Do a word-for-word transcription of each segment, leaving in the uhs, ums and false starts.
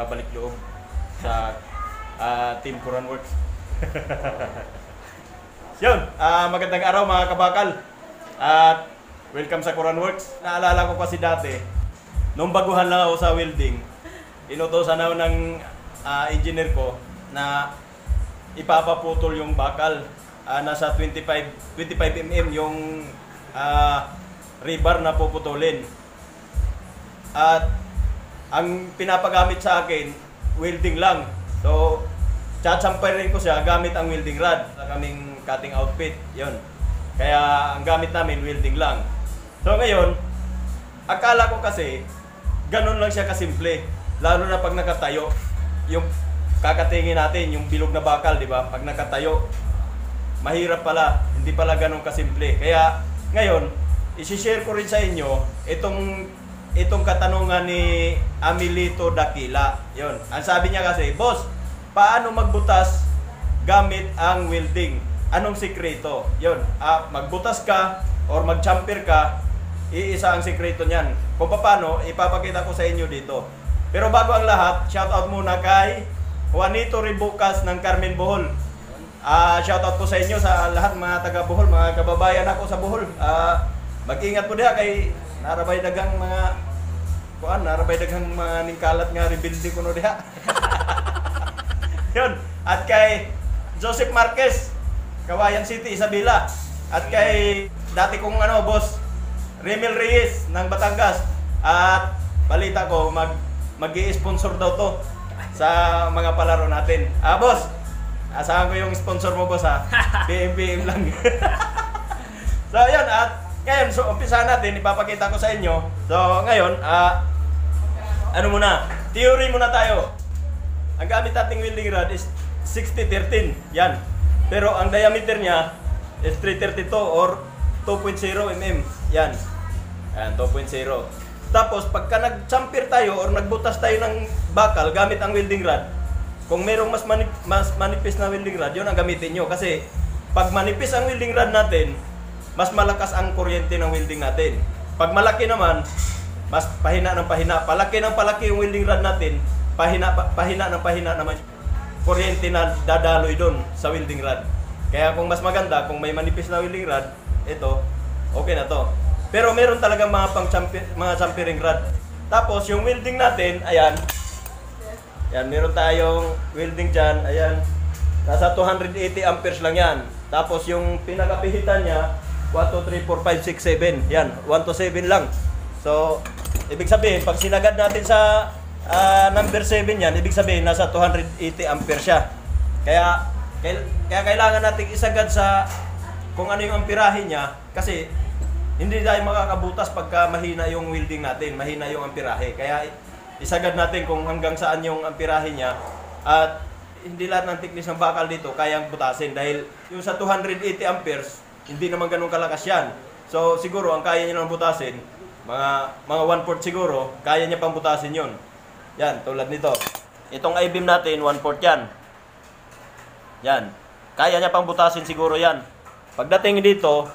pagbabalik loob sa uh, Team Quran Works. Yun, uh, magandang araw mga kabakal. At uh, welcome sa Quran Works. Naalala ko kasi dati, nung baguhan lang ako sa welding, inutosan ako ng uh, engineer ko na ipapaputol yung bakal. Uh, nasa twenty-five millimeter yung uh, rebar na puputulin. At ang pinapagamit sa akin, welding lang. So, tsatsamparin ko siya gamit ang welding rod sa kaming cutting outfit. Yun. Kaya ang gamit namin, welding lang. So ngayon, akala ko kasi, ganun lang siya kasimple. Lalo na pag nakatayo, yung kakatingin natin, yung bilog na bakal, di ba? Pag nakatayo, mahirap pala. Hindi pala ganun kasimple. Kaya ngayon, isi-share ko rin sa inyo itong itong katanungan ni Amelito Dakila. Yun. Ang sabi niya kasi, boss, paano magbutas gamit ang welding? Anong sikreto? Yun. Ah, magbutas ka or mag-chamfer ka, iisa ang sikreto niyan. Kung paano, ipapakita ko sa inyo dito. Pero bago ang lahat, shoutout muna kay Juanito Ribucas ng Carmen Bohol. Ah, shoutout po sa inyo sa lahat mga taga Bohol, mga kababayan ako sa Bohol. Ah, mag-ingat po diha kay narabay dagang mga kuan, narabay dagang mga ningkalat nga rebuildi kuno diha. Yun. At kay Joseph Marquez, Kawayan City, Isabela. At kay dati kong ano, boss, Remel Reyes ng Batangas. At balita ko, mag mag-i-sponsor daw to sa mga palaro natin. Ah, boss, asahan ko yung sponsor mo, boss, ha? P M P M lang. So, yun. At ngayon, so, umpisa natin, ipapakita ko sa inyo. So, ngayon, ah, ano muna, theory muna tayo. Ang gamit nating welding rod is sixty thirteen, yan. Pero ang diameter niya is three thirty-two or two point zero millimeter, yan. Yan, two point zero. Tapos, pagka nag-chamfer tayo or nagbutas tayo ng bakal gamit ang welding rod, kung merong mas, manip, mas manipis na welding rod, yun ang gamitin nyo. Kasi, pag manipis ang welding rod natin, mas malakas ang kuryente ng welding natin. Pag malaki naman, mas pahina ng pahina. Palaki ng palaki yung welding rod natin, pahina, pahina ng pahina naman kuryente na dadaloy doon sa welding rod. Kaya kung mas maganda, kung may manipis na welding rod, ito, okay na to. Pero meron talagang mga pang chamfer, mga champering rod. Tapos yung welding natin, ayan. Yan, meron tayong welding dyan, ayan. Nasa two hundred eighty amperes lang yan. Tapos yung pinakapihitan niya, one, two, three, four, five, six, seven. Yan, one to seven lang. So, ibig sabihin, pag sinagad natin sa uh, number seven yan, ibig sabihin, nasa two hundred eighty amperes siya. Kaya, kaya, kaya kailangan natin isagad sa kung ano yung amperahe niya. Kasi, hindi tayo makakabutas pagka mahina yung welding natin, mahina yung amperahe. Kaya, isagad natin kung hanggang saan yung amperahe niya. At, hindi lahat ng thickness ng bakal dito kayang butasin. Dahil, yung sa two hundred eighty amperes, hindi naman ganun kalakas yan. So, siguro, ang kaya niya lang butasin, mga mga one fourth siguro, kaya niya pang butasin yun. Yan, tulad nito. Itong I-beam natin, one fourth yan. Yan. Kaya niya pang butasin siguro yan. Pagdating dito,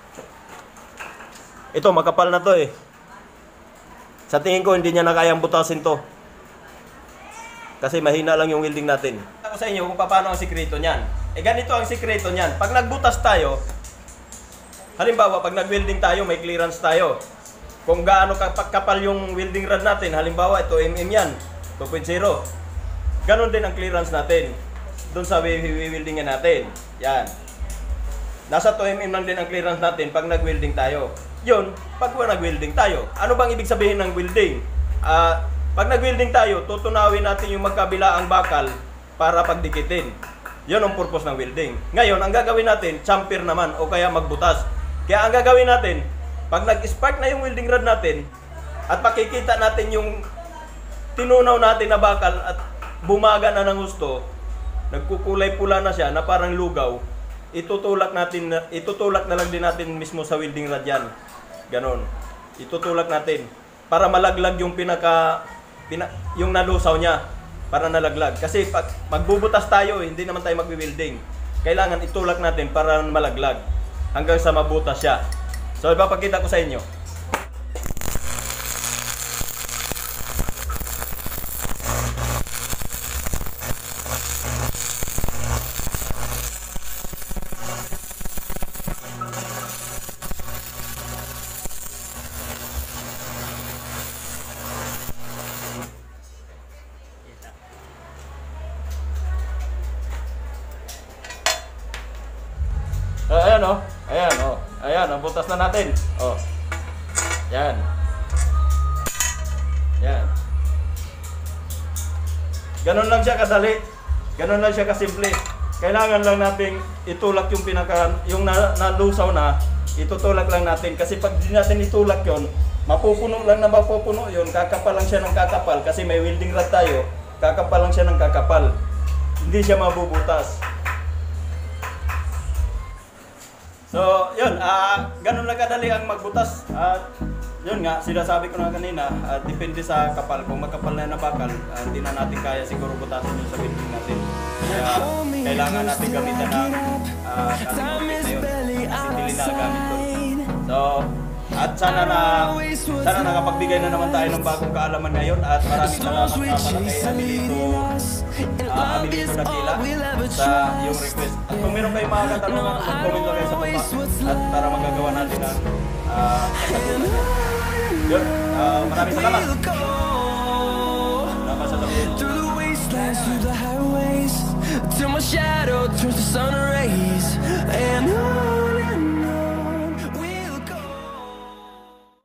ito, makapal na to eh. Sa tingin ko, hindi niya na kayang butasin to. Kasi mahina lang yung welding natin. Ako sa inyo kung paano ang sikreto niyan. Eh, ganito ang sikreto niyan. Pag nagbutas tayo, halimbawa, pag nag-welding tayo, may clearance tayo. Kung gaano kapal yung welding rod natin, halimbawa, ito mm yan, two point zero. Ganon din ang clearance natin. Doon sa welding natin. Yan. Nasa two millimeters lang din ang clearance natin pag nag-welding tayo. Yun, pag nag-welding tayo. Ano bang ibig sabihin ng welding? Uh, pag nag-welding tayo, tutunawin natin yung magkabilaang bakal para pagdikitin. Yun ang purpose ng welding. Ngayon, ang gagawin natin, chamfer naman o kaya magbutas. Kaya ang gagawin natin, pag nag-spark na yung welding rod natin at makikita natin yung tinunaw natin na bakal at bumaga na ng gusto, nagkukulay pula na siya na parang lugaw, itutulak natin, itutulak na lang din natin mismo sa welding rod yan. Ganon. Itutulak natin para malaglag yung pinaka, pina, yung nalusaw niya para nalaglag. Kasi pag magbubutas tayo, hindi naman tayo magwi-welding. Kailangan itulak natin para malaglag hanggang sa mabutas siya. So, ipapakita ko sa inyo. Ayan oh. Ayan oh. Ayan, ang butas na natin. Oh. Yan. Yan. Ganon lang siya kadali. Ganon lang siya kasimple. Kailangan lang nating itulak yung pinaka yung na, nalusaw na, itutulak lang natin kasi pag di natin itulak yon, mapupuno lang na mapupuno yon, kakapal lang siya ng kakapal kasi may welding rod tayo. Kakapal lang siya ng kakapal. Hindi siya mabubutas. So, yun, ah, ganun lang kadali ang magbutas. At yun nga, sinasabi ko na kanina, uh, depende sa kapal. Kung magkapal na na bakal, uh, hindi na natin kaya siguro butasin yung sa building natin. Kaya kailangan natin gamitan ng uh, cutting outfit na yun. Kasi hindi na gamit doon. So, at sana na sana nakapagbigay na naman tayo ng bagong kaalaman ngayon at maraming salamat nga pala kay Abilito uh, Abilito Dakila sa yung request. At kung meron kayong mga katanungan, mag-comment lang kayo sa baba at para magagawa natin ang uh, kasagutan. Yun, uh, maraming salamat. Salamat sa sabihin. Through the wastelands, through the highways, till my shadow turns to sun rays, and